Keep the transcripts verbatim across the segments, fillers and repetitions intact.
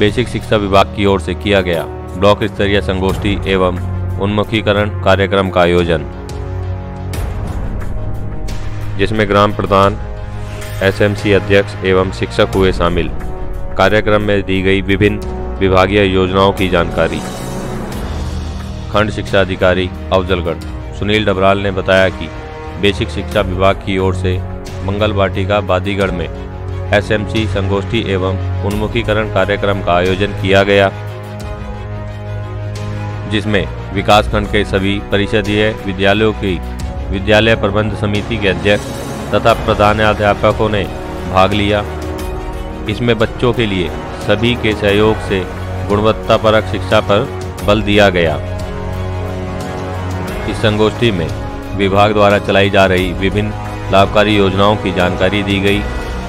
Basic शिक्षा विभाग की ओर से किया गया ब्लॉक स्तरीय संगोष्ठी एवं उन्मुखीकरण कार्यक्रम का आयोजन, जिसमें ग्राम प्रधान, एसएमसी अध्यक्ष एवं शिक्षक हुए शामिल। कार्यक्रम में दी गई विभिन्न विभागीय योजनाओं की जानकारी। खंड शिक्षा अधिकारी अफजलगढ़ सुनील डबराल ने बताया कि बेसिक शिक्षा विभाग की ओर से मंगल वाटिका बादीगढ़ में एसएमसी संगोष्ठी एवं उन्मुखीकरण कार्यक्रम का आयोजन किया गया, जिसमें विकासखंड के सभी परिषदीय विद्यालयों की विद्यालय प्रबंध समिति के अध्यक्ष तथा प्रधानाध्यापकों ने भाग लिया। इसमें बच्चों के लिए सभी के सहयोग से गुणवत्तापरक शिक्षा पर बल दिया गया। इस संगोष्ठी में विभाग द्वारा चलाई जा रही विभिन्न लाभकारी योजनाओं की जानकारी दी गई।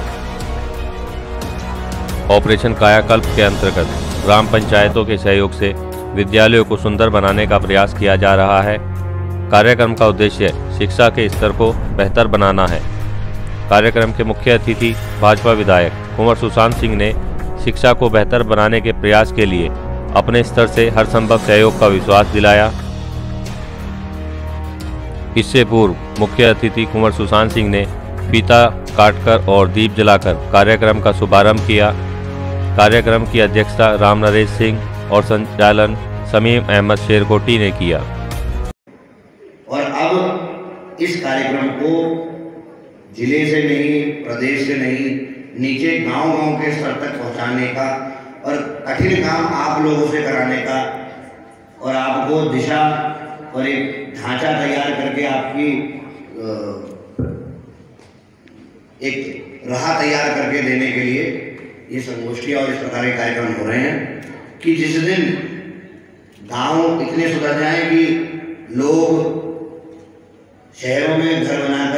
ऑपरेशन कायाकल्प के अंतर्गत ग्राम पंचायतों के सहयोग से विद्यालयों को सुंदर बनाने का प्रयास किया जा रहा है। कार्यक्रम का उद्देश्य शिक्षा के स्तर को बेहतर बनाना है। कार्यक्रम के मुख्य अतिथि भाजपा विधायक कुंवर सुशांत सिंह ने शिक्षा को बेहतर बनाने के प्रयास के लिए अपने स्तर से हर संभव सहयोग का विश्वास दिलाया। इससे पूर्व मुख्य अतिथि कुंवर सुशांत सिंह ने फीता काटकर और दीप जलाकर कार्यक्रम का शुभारंभ किया। कार्यक्रम की अध्यक्षता राम नरेश सिंह और संचालन समीम अहमद शेरकोटी ने किया। और अब इस कार्यक्रम को जिले से नहीं, प्रदेश से नहीं, नीचे गांव-गांव के स्तर तक पहुंचाने का और कठिन काम आप लोगों से कराने का और आपको दिशा और एक ढांचा तैयार करके आपकी एक राह तैयार करके देने के लिए ये संगोष्ठी और इस प्रकार के कार्यक्रम हो रहे हैं कि जिस दिन गांव इतने सुधर जाएं कि लोग शहरों में घर बना